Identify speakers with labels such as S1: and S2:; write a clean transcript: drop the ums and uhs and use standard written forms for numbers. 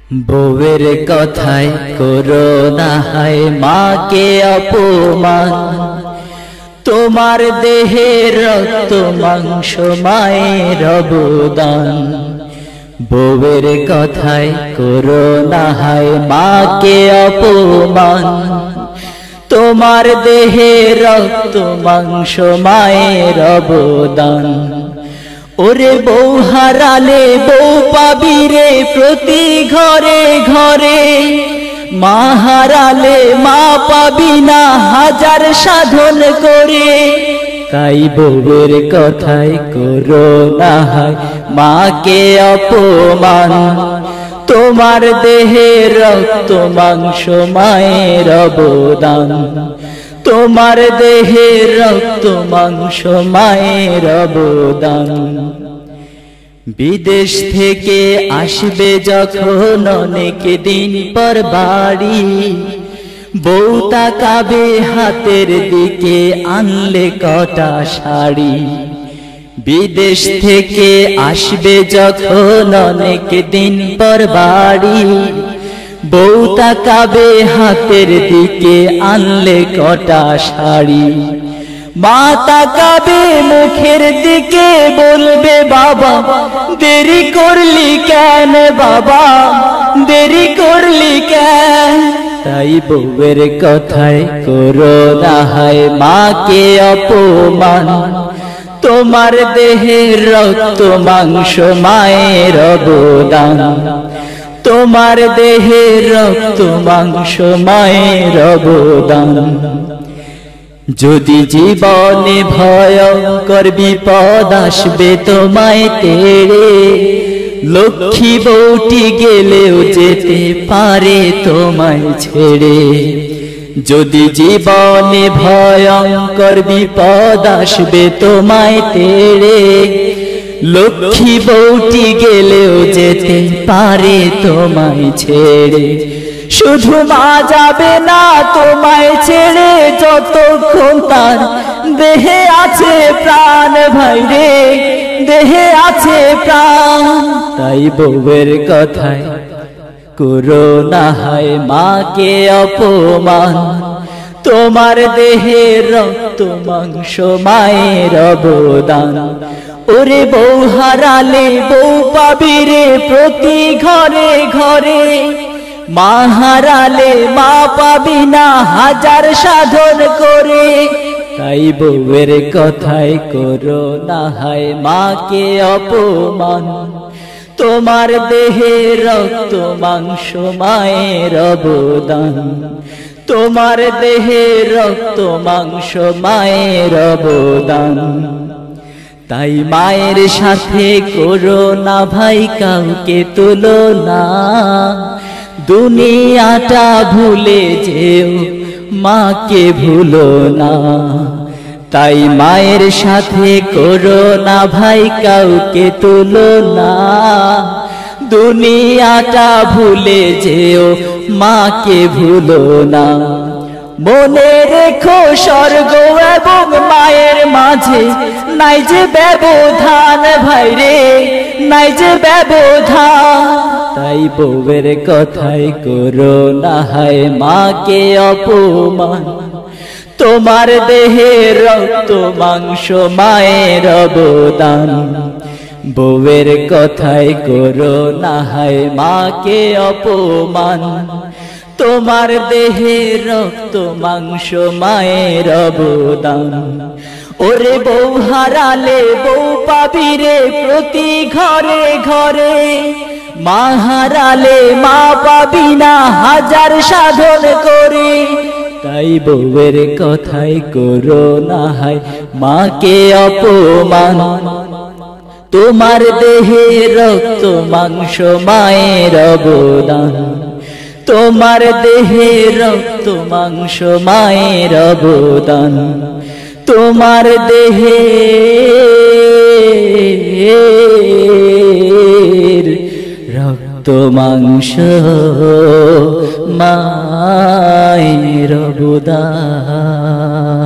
S1: বউয়ের কথায় করো না হায় মাকে অপমান, তোমার দেহের রক্ত মাংস মায়ের অবদান। বউয়ের কথায় করো না হায় মাকে অপমান, তোমার দেহের রক্ত মাংস মায়ের অবদান। ওরে বউ হারালে বউ পাবি রে প্রতি ঘরে ঘরে, মা হারালে মা পাবি না হাজার সাধন করে। তাই বউয়ের কথায় করো না হায় মাকে অপমান, তোমার দেহের রক্ত মাংস মায়ের অবদান। তোমার দেহের রক্ত মাংস মায়ের অবদান। বিদেশ থেকে আসবে যখন অনেক দিন পর বাড়ি, বউ তাকাবে হাতের দিকে আনলে কটা শাড়ি। বিদেশ থেকে আসবে যখন অনেক দিন পর বাড়ি, বউ তাকাবে হাতের দিকে আনলে কটা শাড়ি। মা তাকাবে মুখের দিকে বলবে বাবা দেরি করলি কেন, বাবা দেরি করলি কেন। তাই বউয়ের কথায় করো না হায় মাকে অপমান, তোমার দেহের রক্ত মাংস মায়ের অবদান। তোমার দেহের রক্ত মাংস মায়ের অবদান। যদি জীবনে ভয়ঙ্কর বিপদ আসবে তোমায় তেড়ে, লক্ষ্মী বউটি গেলেও যেতে পারে তোমায় ছেড়ে। যদি জীবনে ভয়ঙ্কর বিপদ আসবে তোমায় তেড়ে, লক্ষ্মী বউটি গেলেও যেতে পারে তোমায় ছেড়ে। শুধু মা যাবে না তোমায় ছেড়ে যতক্ষণ তার দেহে আছে প্রাণ, ভাইরে দেহে আছে প্রাণ। তাই বউয়ের কথায় করো না হায় মাকে অপমান, তোমার দেহের রক্ত মাংস মায়ের অবদান। ওরে বউ হারালে বউ পাবি রে প্রতি ঘরে ঘরে, মা হারালে মা পাবি না হাজার সাধন করে। তাই বউয়ের কথায় করো না হায় মাকে অপমান, তোমার দেহের রক্ত মাংস মায়ের অবদান। তোমার দেহের রক্ত মাংস মায়ের অবদান। তাই মায়ের সাথে করো না ভাই কাউকে তুলনা, দুনিয়াটা ভুলে যেও মাকে ভুলো না। তাই মায়ের সাথে করো না ভাই কাউকে তুলনা, দুনিয়াটা ভুলে যেও মাকে ভুলো না। মনে রেখো স্বর্গ এবং মায়ের মাঝে নাই যে ব্যবধান, ভাইরে নাই যে ব্যবধান। তাই বউয়ের কথায় করো না হায় মাকে অপমান, তোমার দেহের রক্ত মাংস মায়ের অবদান। বউয়ের কথায় করো না হায় মাকে অপমান, তোমার দেহের রক্ত মাংস মায়ের অবদান। ওরে বউ হারালে বউ পাবি রে প্রতি ঘরে ঘরে, মা হারালে মা পাবি না হাজার সাধন করে। তাই বউয়ের কথায় করো না হায় মাকে অপমান, তোমার দেহের রক্ত মাংস মায়ের অবদান। তোমার দেহের রক্ত মাংস মায়ের অবদান। তোমার দেহের রক্ত মাংস মায়ের অবদান।